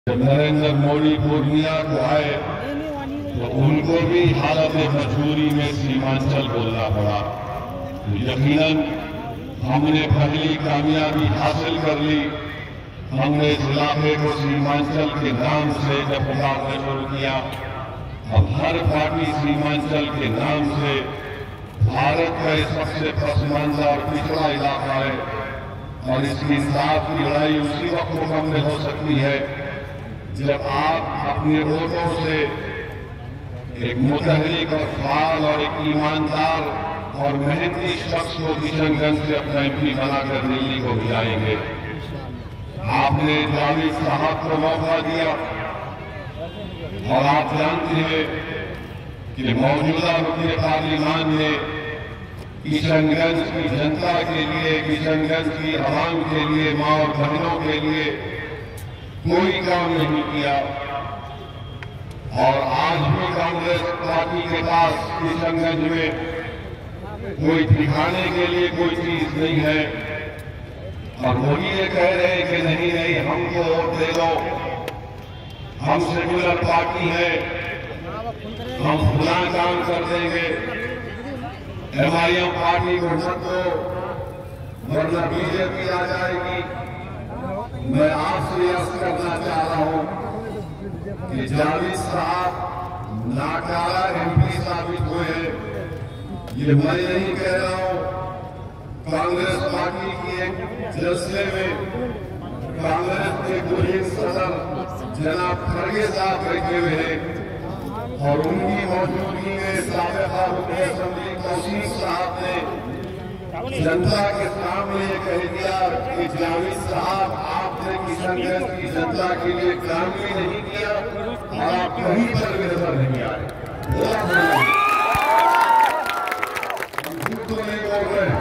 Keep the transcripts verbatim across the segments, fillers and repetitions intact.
जब नरेंद्र मोदी पूर्णिया को आए तो उनको भी हालत मजबूरी में सीमांचल बोलना पड़ा। यकीनन हमने पहली कामयाबी हासिल कर ली। हमने इस इलाके को सीमांचल के नाम से जब पुकारना शुरू किया, अब हर पार्टी सीमांचल के नाम से भारत का सबसे पसमानदा और पिछड़ा इलाका है और इसकी इंसाफ की लड़ाई उसी वक्त मुकम्मल हो सकती है जब आप अपने वोटों से एक मुतहरिक और फाल और एक ईमानदार और मेहनती शख्स को किशनगंज से अपना एमपी बनाकर दिल्ली को भिजाएंगे। आपने जावेद साहब को मौका दिया और आप जानते हैं कि मौजूदा रुकने पार्लियामान ने किशनगंज की जनता के लिए, किशनगंज की आवाम के लिए, माँ और बहनों के लिए कोई काम नहीं किया और आज भी कांग्रेस पार्टी के पास किशनगंज में कोई दिखाने के लिए कोई चीज नहीं है और मोदी ये कह रहे हैं कि नहीं नहीं हमको वोट दे दो, हम सेक्युलर पार्टी है, हम खुला काम कर देंगे, एमआईएम पार्टी को मत दो वरना बीजेपी आ जाएगी। मैं आपसे यह करना चाह रहा हूं कि जावेद साहब नाकारा एमपी साबित हुए हैं। ये मैं नहीं कह रहा हूं, कांग्रेस पार्टी की एक जलसे में कांग्रेस के गुहीन सदर जनाब खड़गे साहब बैठे हुए हैं और उनकी मौजूदगी में साबिका रुकन असेंबली कौशिक साहब ने जनता के सामने कह दिया कि जावेद साहब आपने किशनगंज की जनता के लिए काम भी नहीं किया और आप कहीं पर भी नजर नहीं आए। तो नहीं बोल रहे।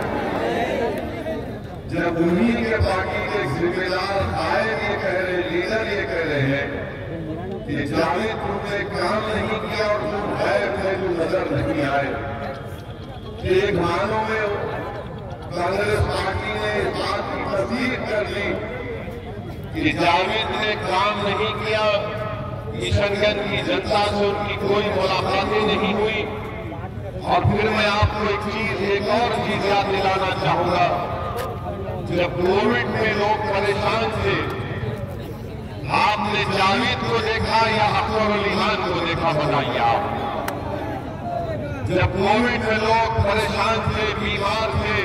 जब उन्हीं के पार्टी के जिम्मेदार कायद ये कह रहे, लीडर ये कह रहे हैं कि जावेद तुमने काम नहीं किया और तुम गायब थे, तुम नजर नहीं आए। एक मानों में कांग्रेस पार्टी ने इस बात की तस्दीक कर ली कि जावेद ने काम नहीं किया, किशनगंज की जनता से उनकी कोई मुलाकातें नहीं हुई। और फिर मैं आपको एक चीज, एक और चीज याद दिलाना चाहूंगा। जब कोविड में लोग परेशान थे, आपने जावेद को देखा या अख्तर अली खान को देखा, बताइए आप। जब कोविड में लोग परेशान थे, बीमार थे,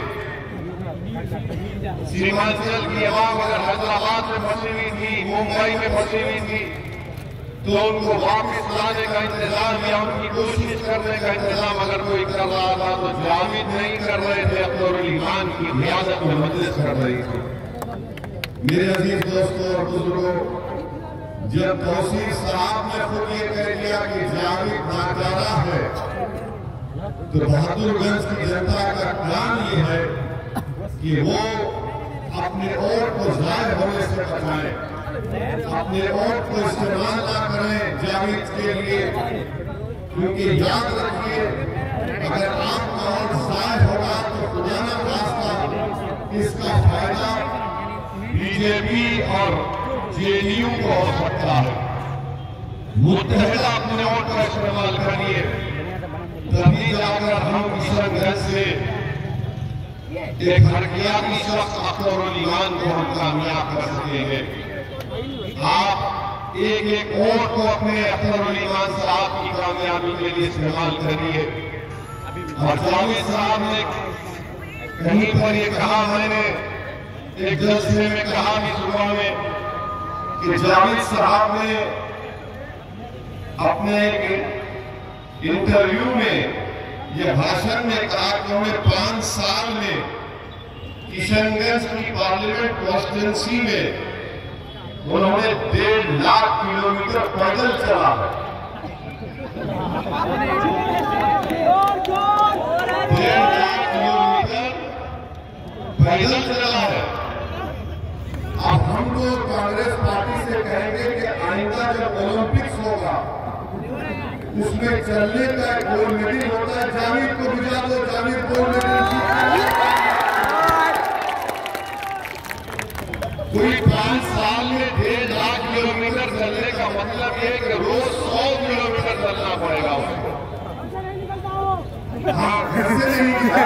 सीमांचल की आवाम अगर हैदराबाद में फंसी हुई थी, मुंबई में फंसी हुई थी, तो उनको वापस लाने का इंतजाम या उनकी कोशिश करने का इंतजाम अगर कोई कर रहा था तो जावेद नहीं कर रहे थे, अख्तर अली खान की रियासत में मजलिस कर रही थी। मेरे अजीज दोस्तों और बुजुर्गों, जब कौशिक साहब ने खुद ये कह दिया कि जावेद नाकारा है, तो बहादुरगंज की जनता का प्लान ये है कि वो अपने वोट को जाहिर होने से बचाएं, अपने वोट को इस्तेमाल ना करें जावेद के लिए, क्योंकि याद रखिए अगर आपका वोट जाहिर होगा तो खुदा न खास्ता इसका फायदा बीजेपी और जेडीयू को हो सकता है। मुत्तहिदा अपने वोट का इस्तेमाल करिए, तभी जाकर हम किशनगंज से एक हरकियाती शख्स अख्तर अली खान को हम कामयाब कर सकेंगे। आप एक एक वोट को अपने अख्तर अली खान साहब की कामयाबी के लिए इस्तेमाल करिए। और जावेद साहब ने कहीं पर ये कहा, मैंने एक जलसे में कहा भी सुबह में कि जावेद साहब ने अपने इंटरव्यू में यह भाषण में कहा कि उन्होंने पांच साल में किशनगंज की पार्लियामेंट कॉन्स्टिट्यूंसी में उन्होंने डेढ़ लाख किलोमीटर पैदल चला है। डेढ़ लाख किलोमीटर पैदल चला है। अब हम तो कांग्रेस पार्टी से कहेंगे कि आइंदा जब ओलंपिक्स होगा उसमें चलने का एक गोल्ड मेडल होता है, जावेद को भिजा दो, जावेद गोल्ड मेडल। कोई पांच साल में डेढ़ लाख किलोमीटर चल चलने का मतलब ये है कि रोज सौ किलोमीटर चलना पड़ेगा उसको। हाँ, घर से नहीं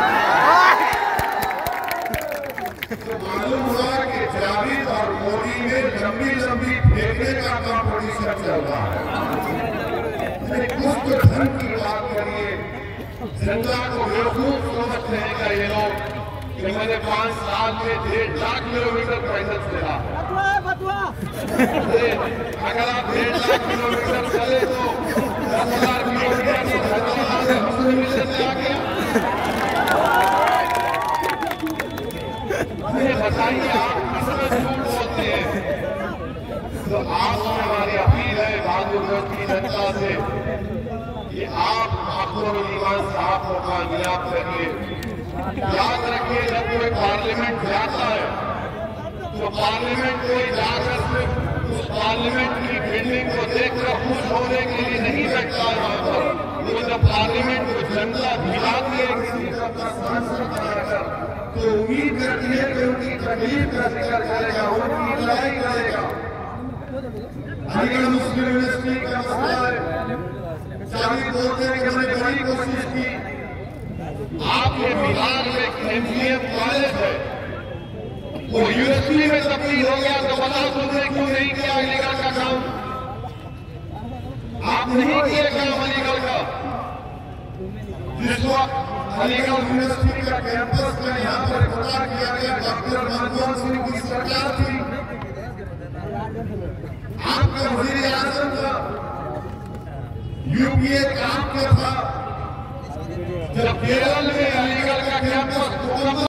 तो मालूम हुआ कि जावेद और मोदी में लंबी लंबी फेंकने का कॉम्पिटिशन चल रहा है। कुछ तो ढंग की बात करिए। जनता को बेवकूफ समझते हैं क्या ये लोग कि मैंने पांच साल में डेढ़ लाख किलोमीटर पैदल चला। अगर आप डेढ़ लाख किलोमीटर चले तो दस हजार किलोमीटर से आ गया। बताइए आप किसमें झूठ बोलते हैं? तो आपसे हमारी अपील है बहादुर की जनता से कि आप अब्दुल ईमान साहब को कामयाब करिए। याद रखिए, जब कोई पार्लियामेंट जाता है तो पार्लियामेंट कोई जाकर सिर्फ उस पार्लियामेंट की बिल्डिंग को देखकर खुश होने के लिए नहीं बैठता है वहां पर। तो जब पार्लियामेंट को जनता दिलाती है किसी सबका सांसद बनाकर, तो उम्मीद करती है कि उनकी तकलीफ का जिक्र करेगा, उनकी लड़ाई करेगा। अलीगढ़ मुस्लिम यूनिवर्सिटी का मसला है, जावेद बोलते हैं कि मैंने बड़ी कोशिश की। आपके बिहार में एमजीएम कॉलेज है, वो यूनिवर्सिटी में तब्दील हो गया तो बता सुनने क्यों नहीं किया अलीगढ़ का काम? आप नहीं किए काम अलीगढ़ का। जिस वक्त अलीगढ़ यूनिवर्सिटी का कैंपस का यहाँ पर इफ्तिताह किया गया, डॉक्टर मनमोहन सिंह की सरकार थी, आपका वजीर आजम था, यूपीए काम क्या था। जब केरल में